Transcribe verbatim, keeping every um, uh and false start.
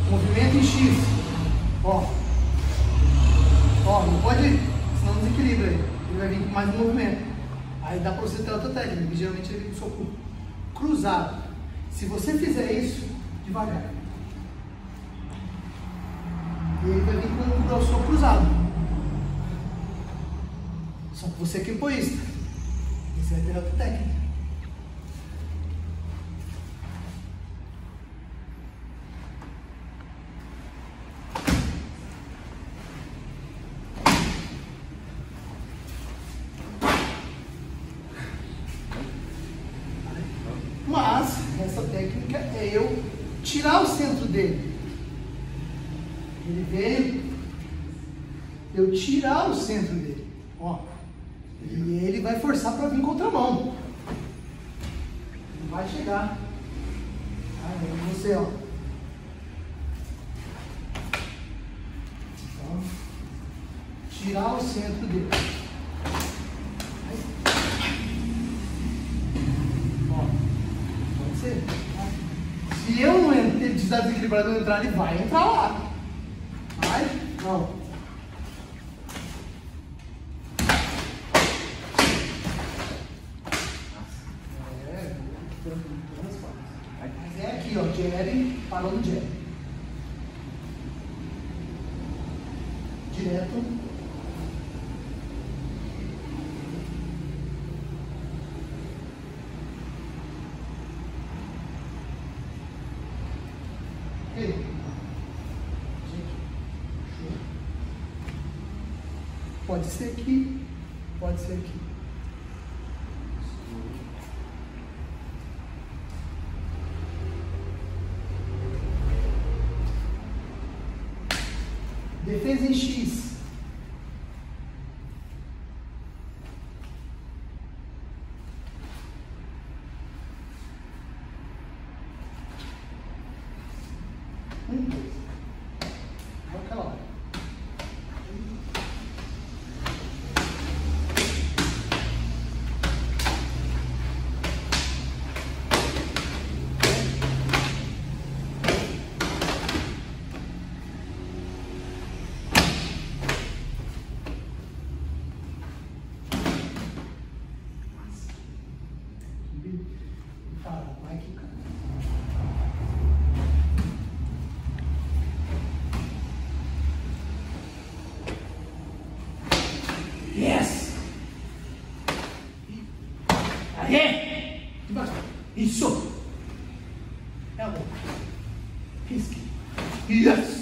movimento em X. Ó. Ó, não pode, senão desequilibra ele. Ele vai vir com mais um movimento. Aí dá pra você ter outra técnica, que geralmente ele vem com soco cruzado. Se você fizer isso, devagar. E ele vai vir com o soco cruzado. Só que você que é egoísta. Você vai ter outra técnica. Mas essa técnica é eu tirar o centro dele. Ele veio, eu tirar o centro dele. Ó. E ele vai forçar para vir contramão. Não vai chegar. Aí você, ó. Então, tirar o centro dele. Aí. Ó. Pode ser. Se eu não entrar, ele desequilibrado não entrar, ele vai entrar lá. Vai? Não. Mas é aqui, ó, jab, parou no jab. Direto. Ok. Pode ser aqui, pode ser aqui. Defesa em X. Um, dois. Vou aquela hora. Fala, vai aqui, cara. Yes! Aê! Isso! É bom. Risque. Yes!